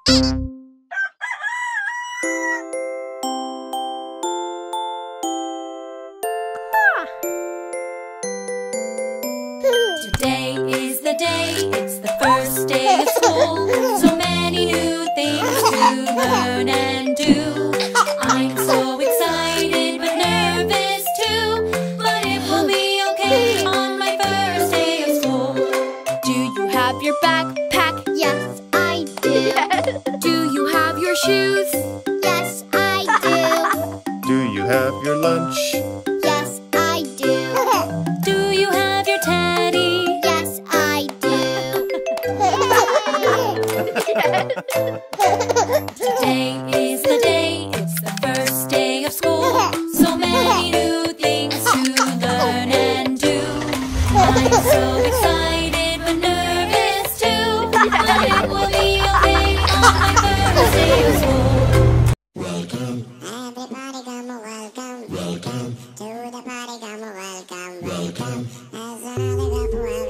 Today is the day, it's the first day of school. So many new things to learn and do. I'm so excited but nervous too. But it will be okay on my first day of school. Do you have your backpack? Yes, I do. Do you have your shoes? Yes, I do. Do you have your lunch? Yes, I do. Do you have your teddy? Yes, I do. Today is the day, it's the first day of school. So many new things to learn and do. I'm so excited but nervous too. But it will be okay on my first day of school. Welcome, Everybody come welcome. welcome, To the party come welcome. welcome. There's another group welcome.